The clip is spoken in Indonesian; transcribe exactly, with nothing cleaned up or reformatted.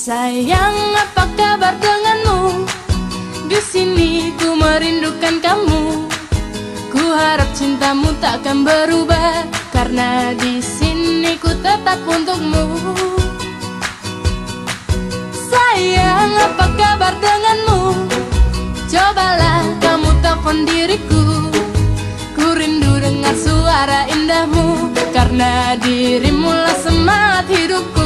Sayang, apa kabar denganmu? Di sini ku merindukan kamu. Ku harap cintamu takkan berubah, karena di sini ku tetap untukmu. Sayang, apa kabar denganmu? Cobalah kamu telepon diriku. Ku rindu dengar suara indahmu, karena dirimulah semangat hidupku.